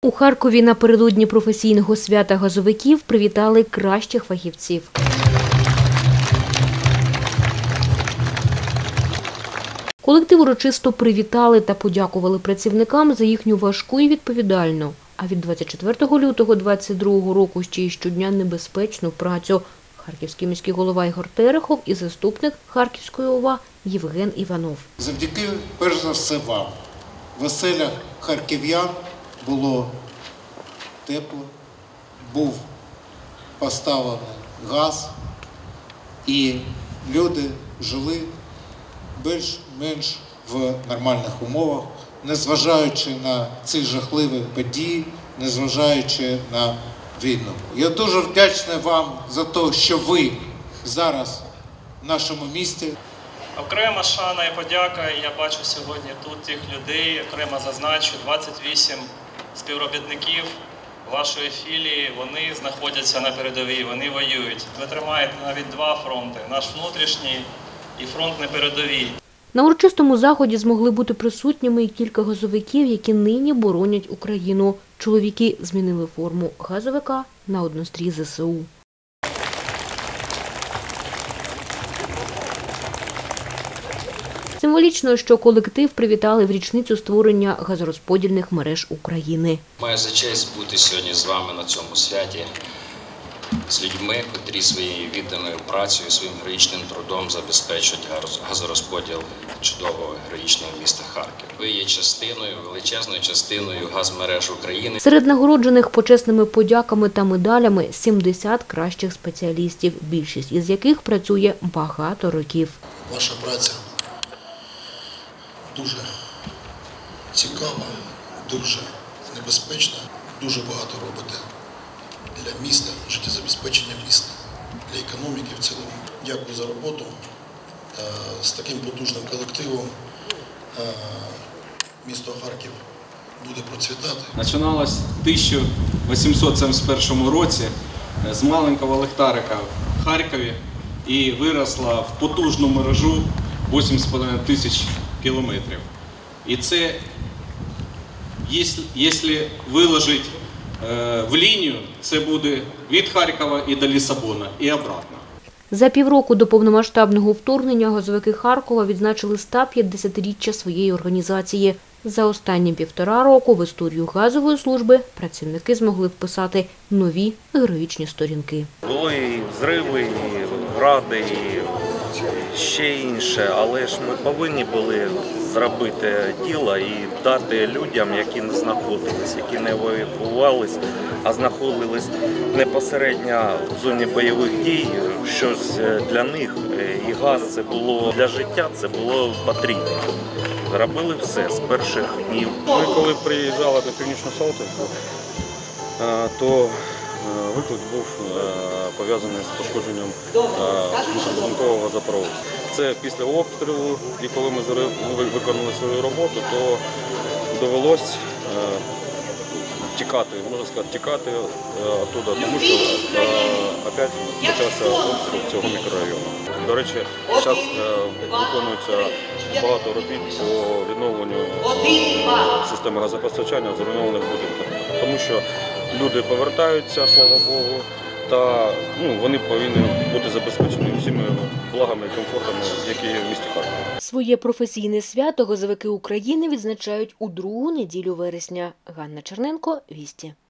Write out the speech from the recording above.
У Харкові напередодні професійного свята газовиків привітали кращих фахівців. Колектив урочисто привітали та подякували працівникам за їхню важку і відповідальну, а від 24 лютого 2022 року ще й щодня небезпечну працю. Харківський міський голова Ігор Терехов і заступник Харківської ОВА Євген Іванов. Завдяки, перш за все, вам. В оселях харків'ян було тепло, був поставлений газ, і люди жили більш-менш в нормальних умовах, незважаючи на ці жахливі події, незважаючи на війну. Я дуже вдячний вам за те, що ви зараз в нашому місті. Окрема шана і подяка, я бачу сьогодні тут тих людей, окремо зазначу, 28 співробітників вашої філії, вони знаходяться на передовій, вони воюють. Ви тримаєте навіть два фронти, наш внутрішній і фронт на передовій. На урочистому заході змогли бути присутніми і кілька газовиків, які нині боронять Україну. Чоловіки змінили форму газовика на однострій ЗСУ. Символічно, що колектив привітали в річницю створення газорозподільних мереж України. Маю за честь бути сьогодні з вами на цьому святі, з людьми, котрі своєю відданою працею, своїм героїчним трудом забезпечують газорозподіл чудового героїчного міста Харків. Ви є частиною, величезною частиною газмереж України. Серед нагороджених почесними подяками та медалями 70 кращих спеціалістів, більшість із яких працює багато років. Ваша праця дуже цікава, дуже небезпечна, дуже багато робите для міста, життєзабезпечення міста, для економіки в цілому. Дякую за роботу. З таким потужним колективом місто Харків буде процвітати. Починалось в 1871 році з маленького ліхтарика в Харкові і виросла в потужну мережу 8,5 тисяч кілометрів. І це, якщо виложити в лінію, це буде від Харкова і до Лісабона, і обратно. За півроку до повномасштабного вторгнення газовики Харкова відзначили 150-річчя своєї організації. За останні 1,5 року в історію газової служби працівники змогли вписати нові героїчні сторінки. Були і взриви, і гради, і ще інше, але ж ми повинні були зробити діло і дати людям, які не знаходились, які не евакуювались, а знаходились безпосередньо в зоні бойових дій, щось для них, і газ це було для життя, це було потрібно. Робили все з перших днів. Ми коли приїжджали до Північно-Салтівки, то виклик був пов'язаний з пошкодженням внутрішньобудинкового газопроводу. Це після обстрілу, і коли ми виконали свою роботу, то довелось тікати, можна сказати, тікати оттуда, тому що опять почався обстріл цього мікрорайону. До речі, зараз виконується багато робіт по відновленню системи газопостачання в зруйнованих будинках, тому що люди повертаються, слава Богу, та вони повинні бути забезпечені всіми благами і комфортами, які є в місті Харкові. Своє професійне свято газовики України відзначають у другу неділю вересня. Ганна Черненко, Вісті.